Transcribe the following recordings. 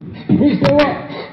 Gusto mo?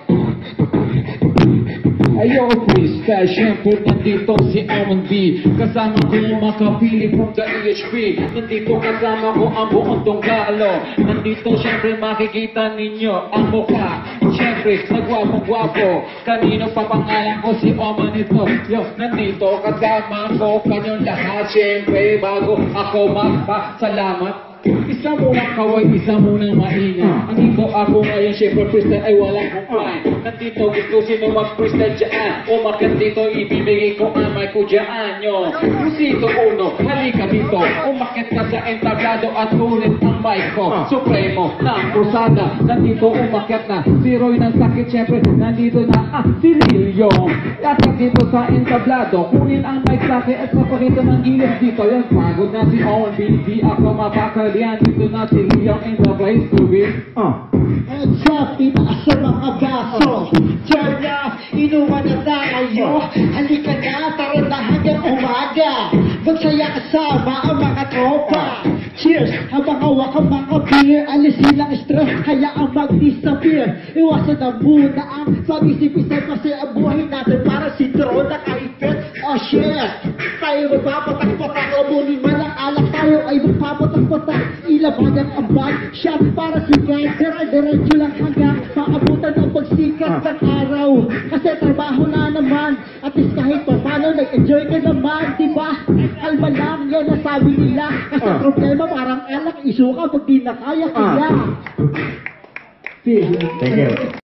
Ayoko freestyle, syempre nandito si Amon B. Kasama ko yung makapili from the EHP. Nandito kasama ko ang buong Tunggalo. Nandito syempre makikita ninyo ang mukha. Syempre, nagwapong-gwapo. Kanino pa pangalan ko si Oman ito. Yo, nandito kasama ko kanyang lahat. Syempre, bago ako magpasalamat, isa munang kaway, isa munang maingat. Nandito ako ngayon, syempre freestyle ay walang kumpay. Nandito gusto sino mag-freestyle dyan. Umakyat dito, ibibigay ko ang mic ko dyan. Yo, Lucito Uno, halika dito. Umakyat ka sa entablado at ulit ang mic ko. Supremo ng Cruzada, nandito umakyat na. Zero'y ng sakit, syempre nandito na si Lilio. At dito sa entablado, kunin ang mic sa akin at papakita ng gilis dito. Yan, pagod na si Owen B. Di ako mapakalian. Dito na si Lilio in the place to be. At sa pinaas sa mga baso, turn up, inuman na tayo. Halika na, tara na hanggang umaga. Magsaya kasama ang mga tropa. Cheers! Habang hawak ang mga beer, alisin ang stress, hayaang mag-disappear. Iwasan na muna ang pag-isip-isip kasi ang buhay natin para si Tron na kaipit. Oh shit! Tayo magpapatak-patak, lamunin man ang alak, tayo ay magpapatak-patak. Ilabagan ang bag, shot para sikat, dire-diretso lang hanggang maabutan ang pagsikat ng araw. Kasi trabaho na naman, at least kahit pa paano, nag-enjoy ka naman, diba? Kalma lang, yan ang sabi nila. Kasi problema parang alak, isuka pag di na kaya kaya. Thank you.